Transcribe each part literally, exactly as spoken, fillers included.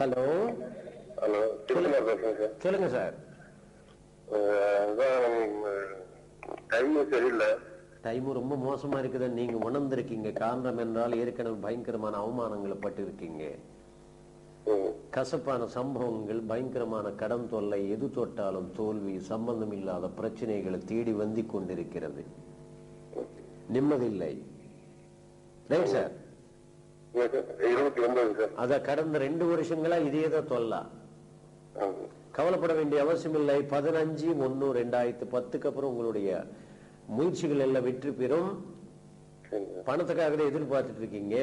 Hello hello, Thirukumar பேசுறேன் sir. சொல்லுங்க sir. Time சரியில்லை. டைம் ரொம்ப மோசமா இருக்குது. நீங்க உணர்ந்திருக்கீங்க. காரணம் என்றால் ஏற்கனவே பயங்கரமான அவமானங்களை பட்டு இருக்கீங்க. கசப்பான சம்பவங்கள், பயங்கரமான கடன் தொல்லை, எது தொட்டாலும் தோல்வி, சம்பந்தம் இல்லாத பிரச்சனைகளை தேடி வந்து கொண்டிருக்கிறது. நிம்மதியில்லை. Right sir. இருபத்தி ஒன்பது சார். அத கடந்த ரெண்டு வருஷங்களா இதேதான் தொல்லா. கவலைப்பட வேண்டிய அவசியம் இல்லை. பதினஞ்சு ஒன்னு ரெண்டாயிரத்தி பத்துக்கு அப்புறம் உங்களுடைய முயற்சிகள் எல்லாம் வெற்றி பெறும். பணத்துக்காக எதிர்பார்த்துட்டு இருக்கீங்க.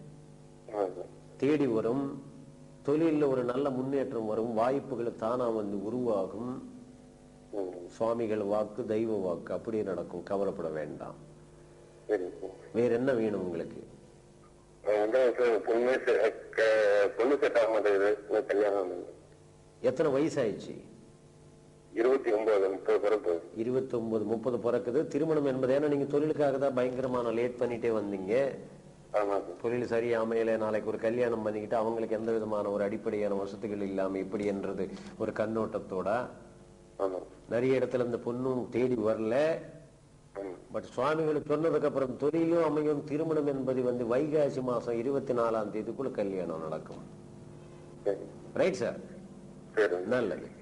தேடி வரும். தொழில ஒரு நல்ல முன்னேற்றம் வரும். வாய்ப்புகள் தானா வந்து உருவாகும். சுவாமிகள் வாக்கு, தெய்வ வாக்கு அப்படியே நடக்கும். கவலைப்பட வேண்டாம். வேற என்ன வேணும் உங்களுக்கு? பொண்ணு செட் ஆக மாட்டேங்குது. கல்யாணம் எத்தனை வயசு ஆயிடுச்சு? இருபத்தி ஒன்பது முப்பது பிறப்பு. இருபத்தி ஒன்பது முப்பது பிறக்குது. திருமணம் என்பது ஏன்னா நீங்க தொழிலுக்காக தான் பயங்கரமான லேட் பண்ணிட்டே வந்தீங்க. தொழில் சரியா அமையல. நாளைக்கு ஒரு கல்யாணம் பண்ணிக்கிட்டு அவங்களுக்கு எந்த விதமான ஒரு அடிப்படையான வசதிகள் இல்லாம இப்படி என்றது ஒரு கண்ணோட்டத்தோட நிறைய இடத்துல இந்த பொண்ணும் தேடி வரல. பட் சுவாமிகள் சொன்னதுக்கு அப்புறம் தொழிலும் அமையும். திருமணம் என்பது வந்து வைகாசி மாசம் இருபத்தி நாலாம் தேதிக்குள்ள கல்யாணம் நடக்கும். Right sir. நல்லது.